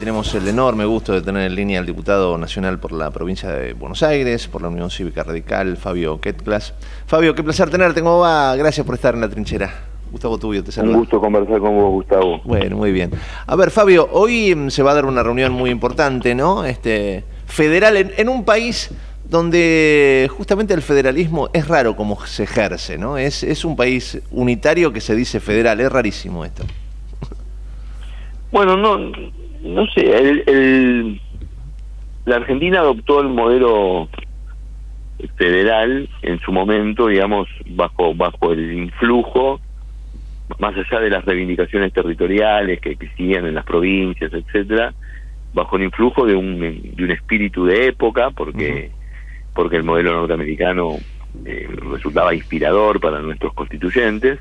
Tenemos el enorme gusto de tener en línea al diputado nacional por la provincia de Buenos Aires, por la Unión Cívica Radical, Fabio Quetglas. Fabio, qué placer tenerte, ¿cómo va? Gracias por estar en la trinchera. Gustavo Tubio te saluda. Un gusto conversar con vos, Gustavo. Bueno, muy bien. A ver, Fabio, hoy se va a dar una reunión muy importante, ¿no? Federal en un país donde justamente el federalismo es raro como se ejerce, ¿no? Es un país unitario que se dice federal, es rarísimo esto. Bueno, no sé, la Argentina adoptó el modelo federal en su momento, digamos, bajo el influjo, más allá de las reivindicaciones territoriales que existían en las provincias, etcétera, bajo el influjo de un espíritu de época, porque el modelo norteamericano resultaba inspirador para nuestros constituyentes.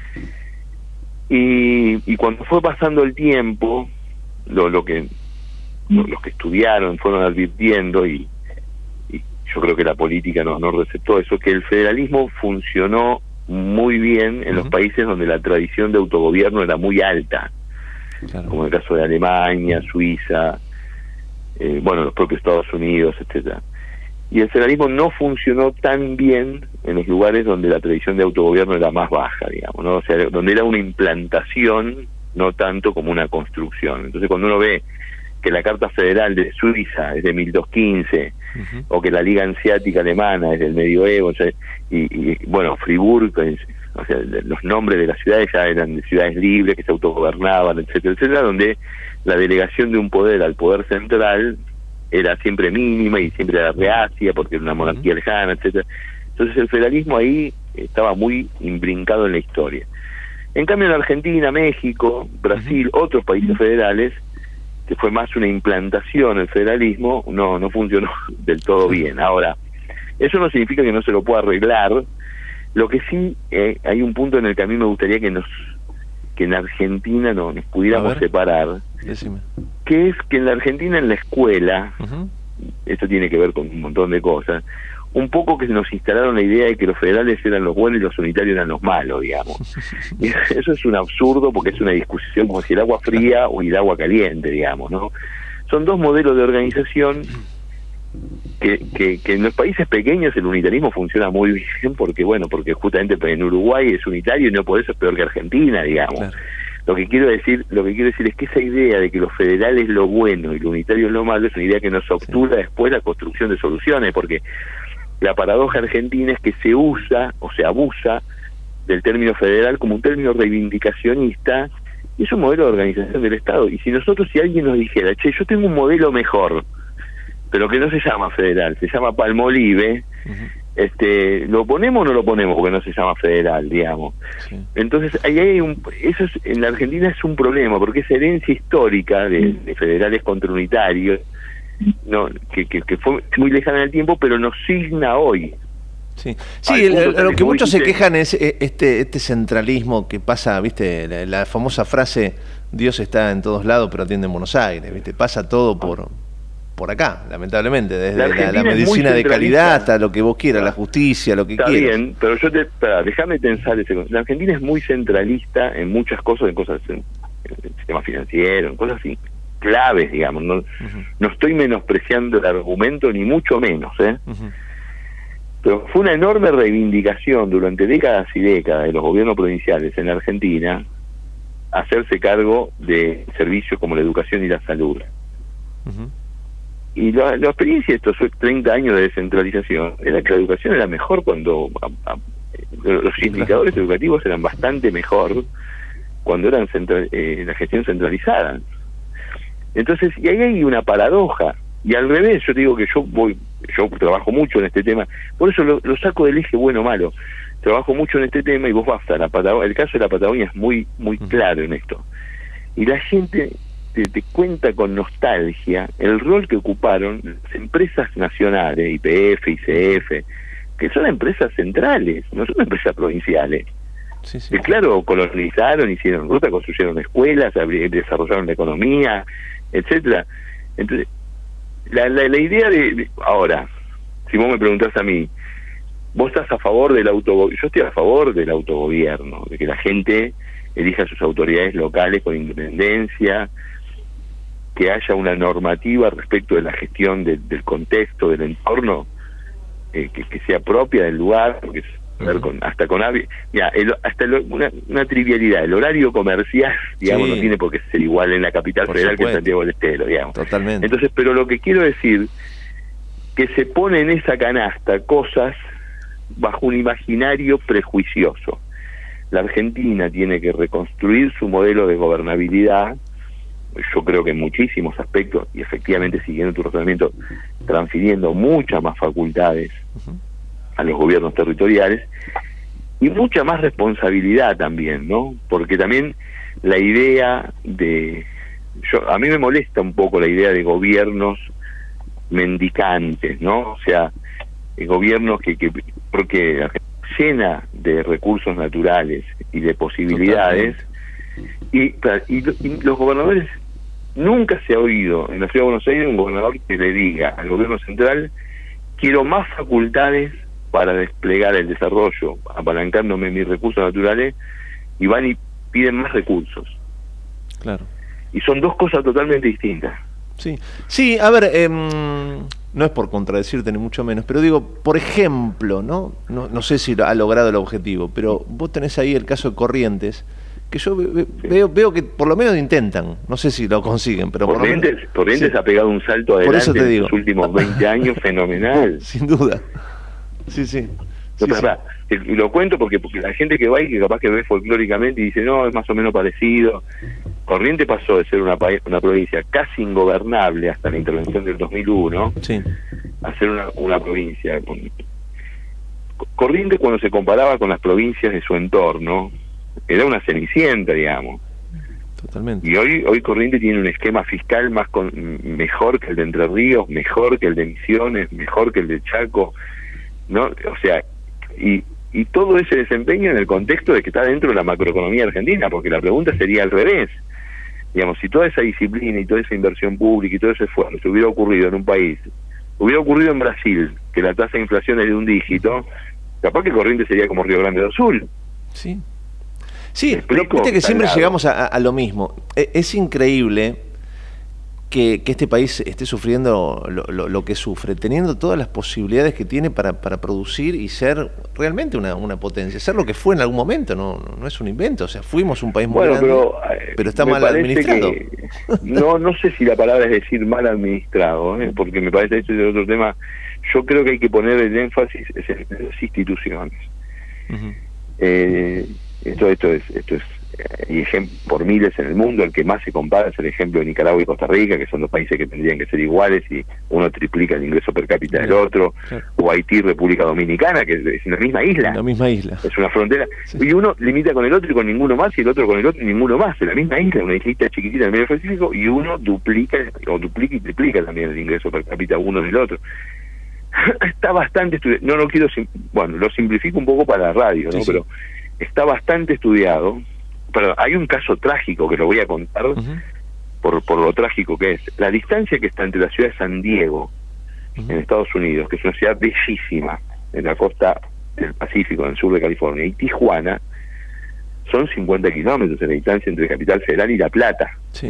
Y cuando fue pasando el tiempo, los que estudiaron fueron advirtiendo, y yo creo que la política no receptó eso, que el federalismo funcionó muy bien en los países donde la tradición de autogobierno era muy alta, claro, como en el caso de Alemania, Suiza, los propios Estados Unidos, etcétera. Y el federalismo no funcionó tan bien en los lugares donde la tradición de autogobierno era más baja, digamos, ¿no? O sea, donde era una implantación, no tanto como una construcción. Entonces, cuando uno ve que la Carta Federal de Suiza es de 1215, o que la Liga Hanseática Alemana es del medioevo, o sea, bueno, Friburgo, o sea, los nombres de las ciudades ya eran de ciudades libres que se autogobernaban, etcétera, etcétera, donde la delegación de un poder al poder central era siempre mínima y siempre era reacia porque era una monarquía lejana, etcétera. Entonces el federalismo ahí estaba muy imbrincado en la historia. En cambio en Argentina, México, Brasil, otros países federales, que fue más una implantación el federalismo, no funcionó del todo bien. Ahora, eso no significa que no se lo pueda arreglar. Lo que sí, hay un punto en el que a mí me gustaría que en Argentina nos pudiéramos separar. Decime. Que es que en la Argentina, en la escuela, esto tiene que ver con un montón de cosas, un poco que nos instalaron la idea de que los federales eran los buenos y los unitarios eran los malos, digamos. Y eso es un absurdo, porque es una discusión como si el agua fría o el agua caliente, digamos, ¿no? Son dos modelos de organización que en los países pequeños el unitarismo funciona muy bien, porque justamente en Uruguay es unitario y no por eso es peor que Argentina, digamos. Claro. Lo que quiero decir es que esa idea de que lo federal es lo bueno y lo unitario es lo malo es una idea que nos obtura después la construcción de soluciones, porque la paradoja argentina es que se usa o se abusa del término federal como un término reivindicacionista, y es un modelo de organización del Estado. Y si alguien nos dijera, che, yo tengo un modelo mejor, pero que no se llama federal, se llama Palmolive, ¿lo ponemos o no lo ponemos porque no se llama federal, digamos? Sí. Entonces, en la Argentina es un problema, porque esa herencia histórica de federales contra unitarios, que fue muy lejana en el tiempo, pero nos signa hoy. Sí, lo que muchos se quejan es este centralismo que pasa, ¿viste? La famosa frase, Dios está en todos lados, pero atiende en Buenos Aires, ¿viste? Pasa todo por acá, lamentablemente, desde la medicina de calidad hasta lo que vos quieras, la justicia, lo que quieras. Está bien, pero déjame pensar la Argentina es muy centralista en muchas cosas, en el sistema financiero, en cosas así claves, digamos. No estoy menospreciando el argumento, ni mucho menos, pero fue una enorme reivindicación durante décadas y décadas de los gobiernos provinciales en la Argentina hacerse cargo de servicios como la educación y la salud. Y la experiencia de estos 30 años de descentralización era que la educación era mejor cuando los indicadores educativos eran bastante mejor cuando eran la gestión centralizada. Entonces, y ahí hay una paradoja. Y al revés, yo digo que yo trabajo mucho en este tema, por eso lo saco del eje bueno o malo. Trabajo mucho en este tema y vos vas a la Patagonia. El caso de la Patagonia es muy claro en esto. Y la gente te cuenta con nostalgia el rol que ocuparon las empresas nacionales, YPF, ICF, que son empresas centrales, no son empresas provinciales. Que claro, colonizaron, hicieron ruta, construyeron escuelas, desarrollaron la economía, etcétera. Entonces, la idea ahora, si vos me preguntás a mí, vos estás a favor del autogobierno, yo estoy a favor del autogobierno, de que la gente elija sus autoridades locales con independencia, que haya una normativa respecto de la gestión del contexto, del entorno, que sea propia del lugar, porque hasta con mira, una trivialidad, el horario comercial, digamos, no tiene por qué ser igual en la capital federal que en Santiago del Estero, digamos. Totalmente. Entonces, pero lo que quiero decir, que se pone en esa canasta cosas bajo un imaginario prejuicioso. La Argentina tiene que reconstruir su modelo de gobernabilidad, yo creo que en muchísimos aspectos, y efectivamente siguiendo tu razonamiento, transfiriendo muchas más facultades a los gobiernos territoriales, y mucha más responsabilidad también, ¿no? Porque también la idea a mí me molesta un poco la idea de gobiernos mendicantes, ¿no? O sea, gobiernos porque llena de recursos naturales y de posibilidades, y los gobernadores, nunca se ha oído en la Ciudad de Buenos Aires un gobernador que le diga al gobierno central: quiero más facultades para desplegar el desarrollo, apalancándome mis recursos naturales, y van y piden más recursos. Claro. Y son dos cosas totalmente distintas. Sí, a ver, no es por contradecirte ni mucho menos, pero digo, por ejemplo, no sé si ha logrado el objetivo, pero vos tenés ahí el caso de Corrientes, que yo veo que por lo menos intentan, no sé si lo consiguen, pero Corrientes ha pegado un salto adelante en los últimos 20 años fenomenal. Sin duda. Sí. Lo cuento porque la gente que va y que capaz que ve folclóricamente y dice, no, es más o menos parecido. Corrientes pasó de ser una provincia casi ingobernable hasta la intervención del 2001 a ser una provincia. Corrientes, cuando se comparaba con las provincias de su entorno, era una cenicienta, digamos. Totalmente. Y hoy Corrientes tiene un esquema fiscal mejor que el de Entre Ríos, mejor que el de Misiones, mejor que el de Chaco, ¿no? O sea, y todo ese desempeño en el contexto de que está dentro de la macroeconomía argentina, porque la pregunta sería al revés. Digamos, si toda esa disciplina y toda esa inversión pública y todo ese esfuerzo se hubiera ocurrido en un país, hubiera ocurrido en Brasil, que la tasa de inflación es de un dígito, capaz que Corrientes sería como Río Grande do Sul. Sí, pero viste que siempre llegamos a lo mismo. Es increíble que este país esté sufriendo lo que sufre, teniendo todas las posibilidades que tiene para producir y ser realmente una potencia, ser lo que fue en algún momento, no es un invento, o sea, fuimos un país muy grande, pero está mal administrado. No sé si la palabra es decir mal administrado, porque me parece que este es otro tema. Yo creo que hay que poner el énfasis en las instituciones. Esto es y por miles en el mundo. El que más se compara es el ejemplo de Nicaragua y Costa Rica, que son dos países que tendrían que ser iguales y uno triplica el ingreso per cápita del otro, o Haití, República Dominicana, que es la misma isla, es una frontera, y uno limita con el otro y con ninguno más, y el otro con el otro y ninguno más, en la misma isla, una islita chiquitita en el medio Pacífico, y uno duplica y triplica también el ingreso per cápita uno del otro. Está bastante estudiado, no quiero, lo simplifico un poco para la radio, ¿no? Pero está bastante estudiado. Pero hay un caso trágico que lo voy a contar por lo trágico que es. La distancia que está entre la ciudad de San Diego, en Estados Unidos, que es una ciudad bellísima, en la costa del Pacífico, en el sur de California, y Tijuana, son 50 kilómetros en la distancia entre Capital Federal y La Plata.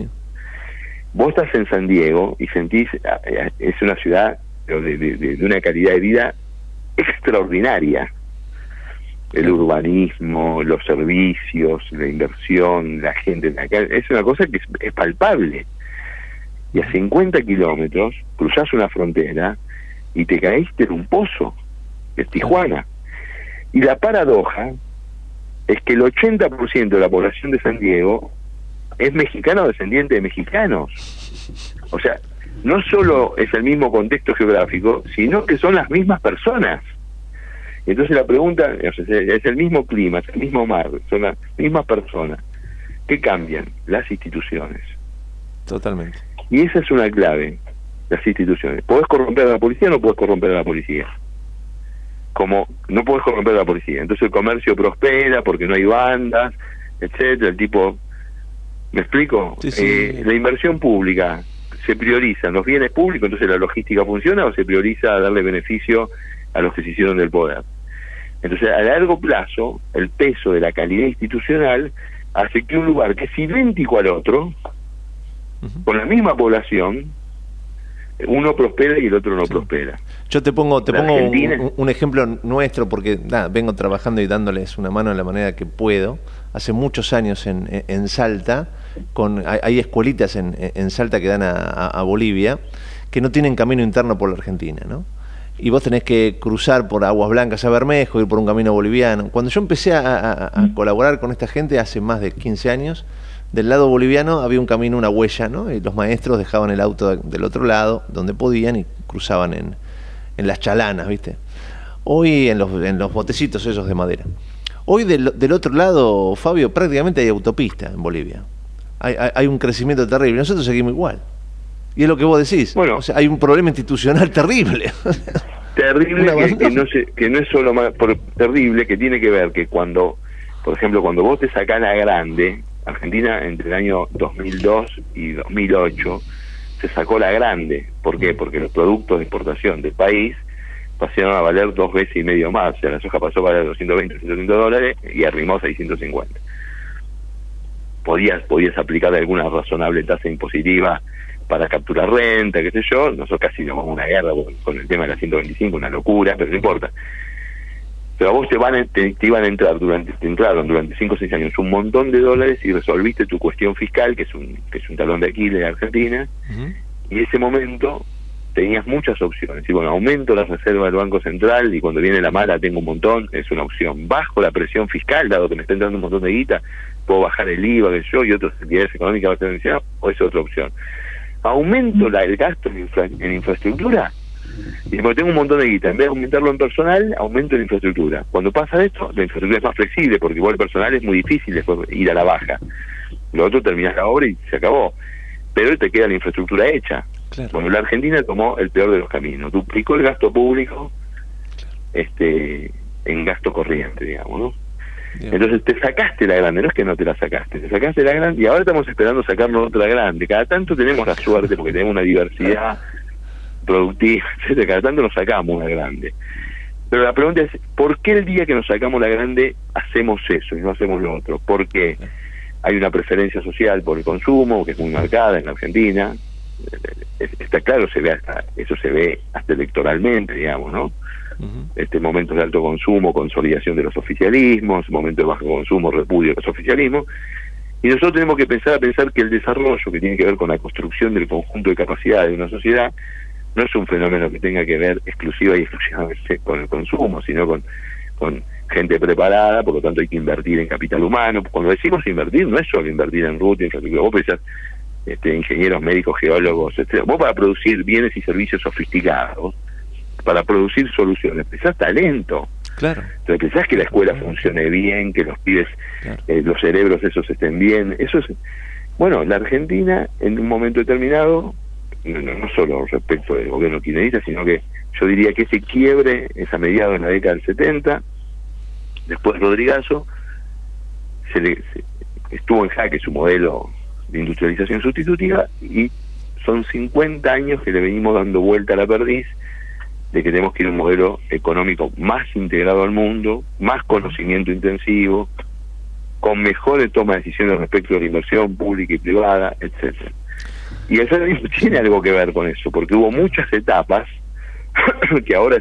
Vos estás en San Diego y sentís, es una ciudad de una calidad de vida extraordinaria. El urbanismo, los servicios, la inversión, la gente, es una cosa que es palpable. Y a 50 kilómetros cruzás una frontera y te caíste en un pozo, que es Tijuana. Y la paradoja es que el 80% de la población de San Diego es mexicano o descendiente de mexicanos. O sea, no solo es el mismo contexto geográfico, sino que son las mismas personas. Entonces la pregunta es el mismo clima, es el mismo mar, son las mismas personas. ¿Qué cambian? Las instituciones. Totalmente. Y esa es una clave, las instituciones. ¿Podés corromper a la policía o no podés corromper a la policía? Como no podés corromper a la policía. Entonces el comercio prospera porque no hay bandas, etcétera. El tipo, ¿me explico? La inversión pública, se priorizan los bienes públicos, entonces la logística funciona, o se prioriza darle beneficio a los que se hicieron del poder. Entonces, a largo plazo, el peso de la calidad institucional hace que un lugar que es idéntico al otro Con la misma población, uno prospera y el otro no prospera. Yo te pongo un ejemplo nuestro, porque nada, vengo trabajando y dándoles una mano de la manera que puedo. Hace muchos años en Salta, hay escuelitas en Salta que dan a Bolivia, que no tienen camino interno por la Argentina, ¿no? Y vos tenés que cruzar por Aguas Blancas a Bermejo, ir por un camino boliviano. Cuando yo empecé a colaborar con esta gente hace más de 15 años, del lado boliviano había un camino, una huella, ¿no? Y los maestros dejaban el auto del otro lado, donde podían, y cruzaban en las chalanas, ¿viste? Hoy en los botecitos esos de madera. Hoy del otro lado, Fabio, prácticamente hay autopista en Bolivia. Hay un crecimiento terrible. Nosotros seguimos igual. Y es lo que vos decís. Bueno, o sea, hay un problema institucional terrible. Terrible, que no es solo terrible, que tiene que ver que cuando, por ejemplo, cuando vos te sacás la grande, Argentina entre el año 2002 y 2008 se sacó la grande. ¿Por qué? Porque los productos de exportación del país pasaron a valer 2 veces y medio más. O sea, la soja pasó a valer 220, 130 dólares y arrimó 650. Podías aplicar alguna razonable tasa impositiva para capturar renta, qué sé yo. Nosotros casi nos vamos a una guerra con el tema de la 125, una locura, pero no importa. Pero a vos te iban a entrar te entraron durante 5 o 6 años un montón de dólares y resolviste tu cuestión fiscal, que es un talón de Aquiles de Argentina, y en ese momento tenías muchas opciones. Y bueno, aumento la reserva del Banco Central y cuando viene la mala tengo un montón, es una opción. Bajo la presión fiscal, dado que me está entrando un montón de guita, puedo bajar el IVA, que yo, y otras actividades económicas va a ser mencionado, o es otra opción. Aumento el gasto en infraestructura, y como tengo un montón de guita, en vez de aumentarlo en personal, aumento en infraestructura. Cuando pasa esto, la infraestructura es más flexible, porque igual el personal es muy difícil después ir a la baja. Lo otro terminas la obra y se acabó. Pero te queda la infraestructura hecha. Claro. Bueno, la Argentina tomó el peor de los caminos, duplicó el gasto público en gasto corriente, digamos, ¿no? Bien. Entonces te sacaste la grande, no es que no te la sacaste, te sacaste la grande y ahora estamos esperando sacarnos otra grande. Cada tanto tenemos la suerte, porque tenemos una diversidad productiva, etcétera, cada tanto nos sacamos la grande. Pero la pregunta es, ¿por qué el día que nos sacamos la grande hacemos eso y no hacemos lo otro? Porque hay una preferencia social por el consumo, que es muy marcada en la Argentina. Está claro, eso se ve hasta electoralmente, digamos, ¿no? Momentos de alto consumo, consolidación de los oficialismos, momentos de bajo consumo, repudio de los oficialismos, y nosotros tenemos que pensar que el desarrollo, que tiene que ver con la construcción del conjunto de capacidades de una sociedad, no es un fenómeno que tenga que ver exclusiva y exclusivamente con el consumo, sino con gente preparada. Por lo tanto hay que invertir en capital humano. Cuando decimos invertir, no es solo invertir en ruta, infraestructura. Vos pensás ingenieros, médicos, geólogos, etc. Vos, para producir bienes y servicios sofisticados, para producir soluciones, pensás talento. Claro. Entonces pensás que la escuela funcione bien, que los pibes, los cerebros esos estén bien. Eso es, bueno, la Argentina en un momento determinado, no solo respecto del gobierno kirchnerista, sino que yo diría que ese quiebre es a mediados de la década del 70, después Rodrigazo, estuvo en jaque su modelo de industrialización sustitutiva, y son 50 años que le venimos dando vuelta a la perdiz, de que tenemos que ir a un modelo económico más integrado al mundo, más conocimiento intensivo, con mejores toma de decisiones respecto a la inversión pública y privada, etcétera. Y el federalismo tiene algo que ver con eso, porque hubo muchas etapas que ahora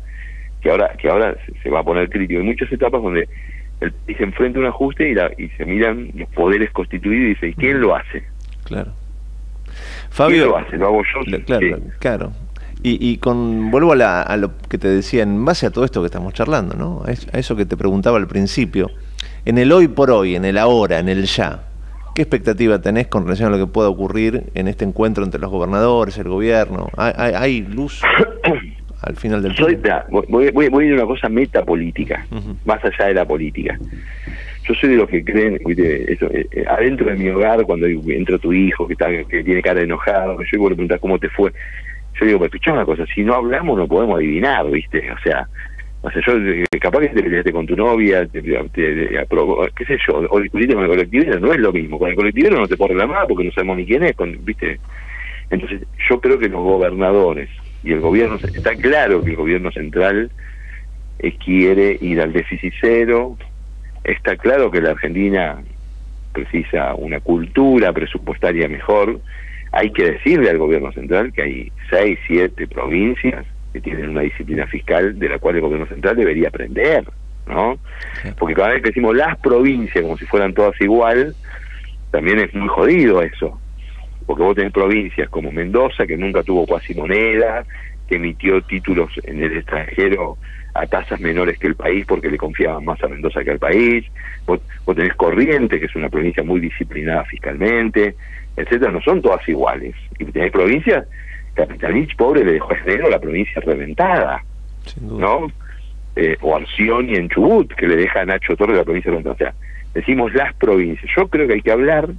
se va a poner crítico, hay muchas etapas donde el país se enfrenta a un ajuste y se miran los poderes constituidos y dice, ¿y quién lo hace? Claro. Fabio, ¿quién lo hace? ¿Lo hago yo? Claro, sí. Claro. Vuelvo a lo que te decía, en base a todo esto que estamos charlando, ¿no? A eso que te preguntaba al principio, en el hoy por hoy, en el ahora, en el ya, ¿qué expectativa tenés con relación a lo que pueda ocurrir en este encuentro entre los gobernadores, el gobierno? ¿Hay luz al final del túnel? Voy a ir a una cosa metapolítica, más allá de la política. Yo soy de los que creen, adentro de mi hogar, cuando entra tu hijo que tiene cara de enojado, que yo le preguntar cómo te fue, yo digo, pues escuchá una cosa, si no hablamos no podemos adivinar, ¿viste? O sea, yo capaz que te peleaste con tu novia, qué sé yo, o discutiste con el colectivero, no es lo mismo. Con el colectivero no te puedo reclamar porque no sabemos ni quién es, ¿viste? Entonces, yo creo que los gobernadores y el gobierno, está claro que el gobierno central quiere ir al déficit cero, está claro que la Argentina precisa una cultura presupuestaria mejor. Hay que decirle al gobierno central que hay 6, 7 provincias que tienen una disciplina fiscal de la cual el gobierno central debería aprender, ¿no? Porque cada vez que decimos las provincias como si fueran todas igual, también es muy jodido eso, porque vos tenés provincias como Mendoza, que nunca tuvo cuasi moneda, que emitió títulos en el extranjero a tasas menores que el país porque le confiaban más a Mendoza que al país. Vos tenés Corrientes, que es una provincia muy disciplinada fiscalmente, etcétera. No son todas iguales. Y tenés provincias, Capitanich, pobre, le dejó a Esnero la provincia reventada, ¿no? O Arcioni en Chubut, que le deja a Nacho Torres la provincia reventada. O sea, decimos las provincias. Yo creo que hay que hablar,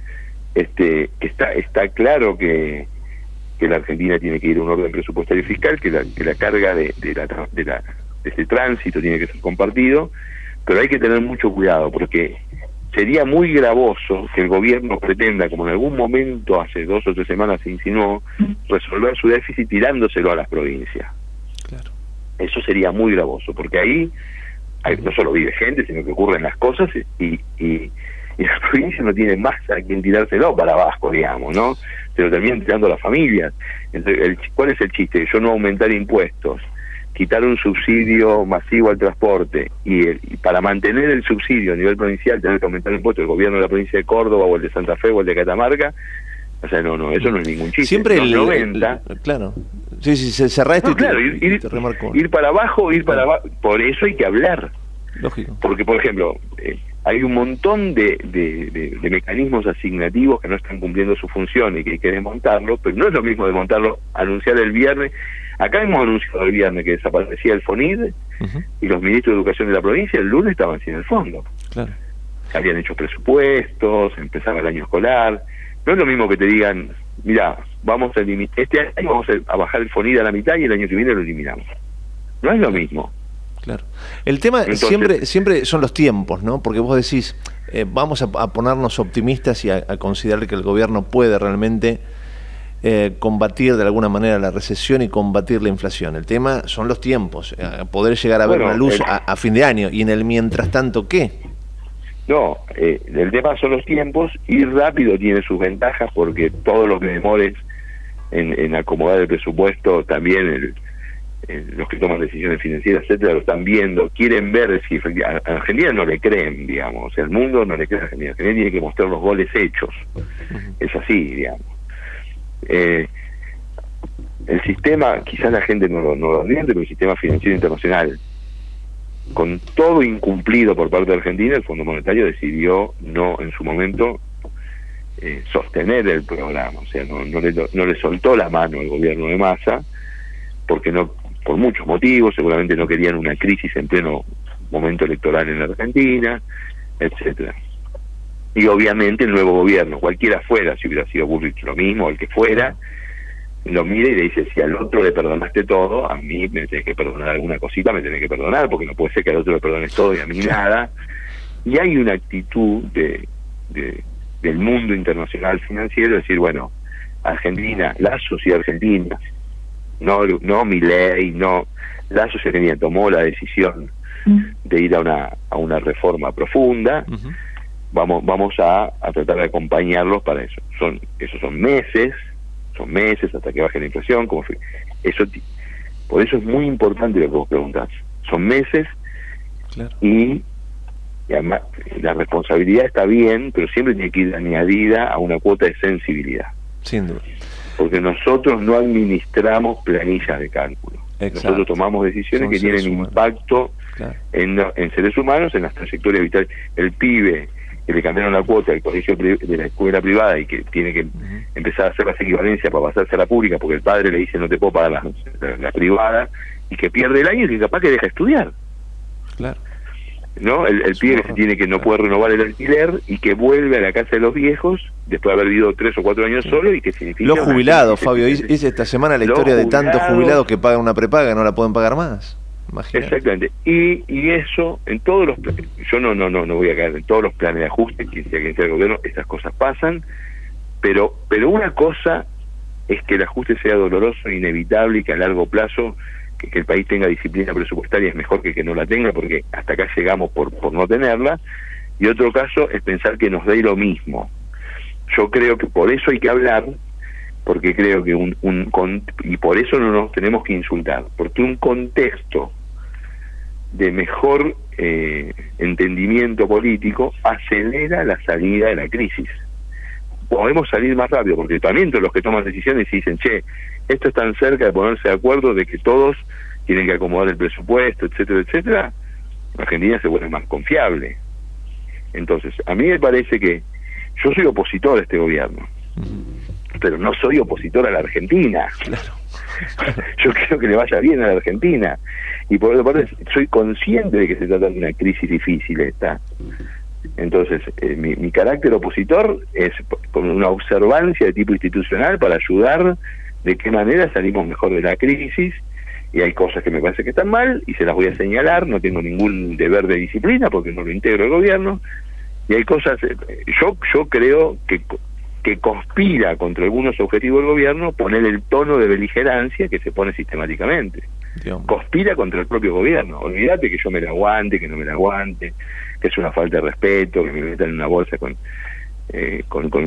que está claro que la Argentina tiene que ir a un orden presupuestario y fiscal, que la carga de este tránsito tiene que ser compartido, pero hay que tener mucho cuidado, porque sería muy gravoso que el gobierno pretenda, como en algún momento hace 2 o 3 semanas se insinuó, resolver su déficit tirándoselo a las provincias. Claro. Eso sería muy gravoso, porque ahí no solo vive gente, sino que ocurren las cosas y las provincias no tienen más a quien tirárselo para abajo, digamos, ¿no? Se lo terminan tirando a las familias. Entonces, ¿cuál es el chiste? Yo no aumentar impuestos, quitar un subsidio masivo al transporte y para mantener el subsidio a nivel provincial tener que aumentar impuestos el gobierno de la provincia de Córdoba o el de Santa Fe o el de Catamarca. O sea, no, eso no es ningún chiste. Siempre claro. Sí, se cerrá esto, no, claro, ir para abajo, por eso hay que hablar. Lógico. Porque, por ejemplo, hay un montón de mecanismos asignativos que no están cumpliendo su función y que hay que desmontarlo, pero no es lo mismo desmontarlo, anunciar el viernes. Acá hemos anunciado el viernes que desaparecía el FONID, y los ministros de Educación de la provincia el lunes estaban sin el fondo. Claro. Habían hecho presupuestos, empezaba el año escolar. No es lo mismo que te digan, mira, vamos a este año vamos a bajar el FONID a la mitad y el año que viene lo eliminamos. No es lo mismo. Claro. El tema siempre son los tiempos, ¿no? Porque vos decís, vamos a ponernos optimistas y a considerar que el gobierno puede realmente combatir de alguna manera la recesión y combatir la inflación. El tema son los tiempos, poder llegar a ver una luz a fin de año, y en el mientras tanto, ¿qué? No, el tema son los tiempos. Ir rápido tiene sus ventajas, porque todo lo que demores en acomodar el presupuesto, también los que toman decisiones financieras, etcétera, lo están viendo, quieren ver si a Argentina no le creen, digamos, o sea, el mundo no le cree a Argentina. Argentina tiene que mostrar los goles hechos. Es así, digamos. El sistema, quizás la gente no lo advierte, pero el sistema financiero internacional, con todo incumplido por parte de Argentina, el Fondo Monetario decidió no, en su momento, sostener el programa. O sea, no le soltó la mano al gobierno de Massa, porque por muchos motivos, seguramente no querían una crisis en pleno momento electoral en la Argentina, etcétera. Y obviamente el nuevo gobierno, cualquiera fuera, si hubiera sido Bullrich lo mismo, el que fuera, lo mira y le dice, si al otro le perdonaste todo, a mí me tenés que perdonar alguna cosita, me tenés que perdonar, porque no puede ser que al otro le perdones todo y a mí nada. Y hay una actitud del mundo internacional financiero, decir, bueno, Argentina, la sociedad argentina, no Milei, no, la sociedad argentina tomó la decisión de ir a una reforma profunda. Vamos a tratar de acompañarlos para eso. Esos son meses hasta que baje la inflación. Por eso es muy importante lo que vos preguntás. Son meses. Claro. Y además la responsabilidad está bien, pero siempre tiene que ir añadida a una cuota de sensibilidad. Sin duda. Porque nosotros no administramos planillas de cálculo. Exacto. Nosotros tomamos decisiones que tienen impacto en seres humanos, en las trayectorias vitales. El pibe que le cambiaron la cuota del colegio de la escuela privada y que tiene que empezar a hacer las equivalencias para pasarse a la pública porque el padre le dice no te puedo pagar la privada, y que pierde el año y que capaz que deja de estudiar. Claro. ¿No? El pibe que tiene que no puede renovar el alquiler y que vuelve a la casa de los viejos después de haber vivido 3 o 4 años solo, y que significa... Los jubilados, Fabio, hice esta semana la historia de tantos jubilados que pagan una prepaga y no la pueden pagar más. Imagínate. Exactamente. Y eso, en todos los planes, yo no voy a caer en todos los planes de ajuste, quien sea el gobierno, estas cosas pasan, pero una cosa es que el ajuste sea doloroso e inevitable, y que a largo plazo que el país tenga disciplina presupuestaria es mejor que no la tenga, porque hasta acá llegamos por no tenerla. y otro caso es pensar que nos dé lo mismo. Yo creo que por eso hay que hablar, porque creo que y por eso no nos tenemos que insultar, porque un contexto de mejor entendimiento político acelera la salida de la crisis. Podemos salir más rápido, porque también todos los que toman decisiones y dicen, che, esto es tan cerca de ponerse de acuerdo de que todos tienen que acomodar el presupuesto, etcétera, etcétera, Argentina se vuelve más confiable. Entonces, a mí me parece que yo soy opositor a este gobierno, pero no soy opositor a la Argentina. Claro. Yo quiero que le vaya bien a la Argentina, y por otra parte soy consciente de que se trata de una crisis difícil esta. Entonces mi carácter opositor es con una observancia de tipo institucional para ayudar de qué manera salimos mejor de la crisis, y hay cosas que me parece que están mal y se las voy a señalar, no tengo ningún deber de disciplina porque no lo integro el gobierno, y hay cosas, yo creo que conspira contra algunos objetivos del gobierno poner el tono de beligerancia que se pone sistemáticamente. Dios. Conspira contra el propio gobierno. Olvídate que yo me la aguante, que no me la aguante, que es una falta de respeto, que me metan en una bolsa que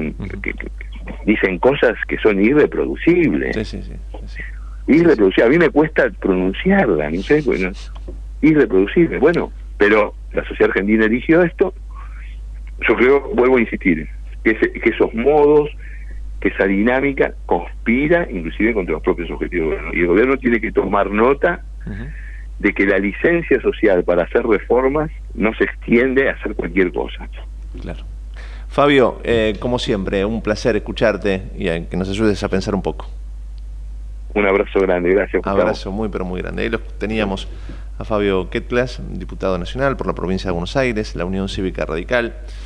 dicen cosas que son irreproducibles. Sí. Irreproducible. A mí me cuesta pronunciarla, no sé, bueno, irreproducible. Bueno, pero la sociedad argentina eligió esto. Yo creo, vuelvo a insistir, que esos modos, que esa dinámica conspira inclusive contra los propios objetivos del gobierno. Y el gobierno tiene que tomar nota de que la licencia social para hacer reformas no se extiende a hacer cualquier cosa. Claro. Fabio, como siempre, un placer escucharte y que nos ayudes a pensar un poco. Un abrazo grande, gracias. Un abrazo muy, pero muy grande. Ahí teníamos a Fabio Quetglas, diputado nacional por la provincia de Buenos Aires, la Unión Cívica Radical.